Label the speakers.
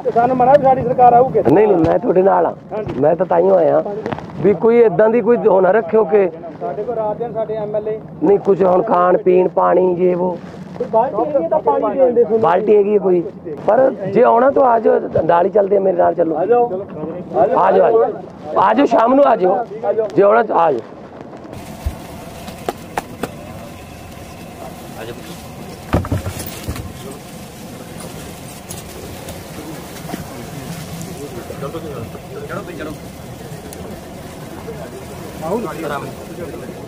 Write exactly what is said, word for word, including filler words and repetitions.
Speaker 1: ਸਾਨੂੰ ਮਨਾ ਵੀ ਸਾਡੀ ਸਰਕਾਰ ਆਊਗੀ।
Speaker 2: ਨਹੀਂ ਨਹੀਂ ਮੈਂ ਤੁਹਾਡੇ ਨਾਲ ਆ, ਮੈਂ ਤਾਂ ਤਾਈਓ ਆਇਆ ਵੀ ਕੋਈ ਇਦਾਂ ਦੀ ਕੋਈ ਉਹ ਨਾ ਰੱਖਿਓ ਕਿ
Speaker 1: ਸਾਡੇ ਕੋਲ ਰਾਤ ਦਿਨ ਸਾਡੇ ਐਮਐਲਏ
Speaker 2: ਨਹੀਂ ਕੁਝ ਹੁਣ ਖਾਣ ਪੀਣ ਪਾਣੀ ਜੇ ਉਹ ਬਾਲਟੀ ਹੈਗੀ ਕੋਈ, ਪਰ ਜੇ ਆਉਣਾ ਤਾਂ ਆ ਜਾਓ, ਨਾਲ ਹੀ ਚੱਲਦੇ ਮੇਰੇ ਨਾਲ ਚੱਲੋ। ਆ ਜਾਓ ਆ ਜਾਓ ਆ ਜਾਓ ਸ਼ਾਮ ਨੂੰ ਆ ਜਾਓ, ਜੇ ਆਉਣਾ ਤਾਂ ਆ ਜਾਓ।
Speaker 1: ਚਲੋ ਚਲੋ